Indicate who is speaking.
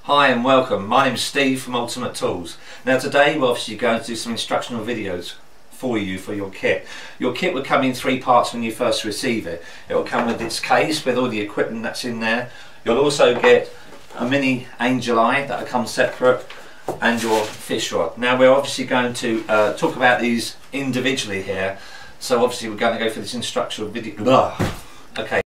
Speaker 1: Hi and welcome, my name is Steve from Ultimate Tools. Now today we're obviously going to do some instructional videos for you for your kit. Your kit will come in three parts when you first receive it. It will come with its case with all the equipment that's in there. You'll also get a mini angel eye that will come separate and your fish rod. Now we're obviously going to talk about these individually here, so obviously we're going to go for this instructional video. Okay.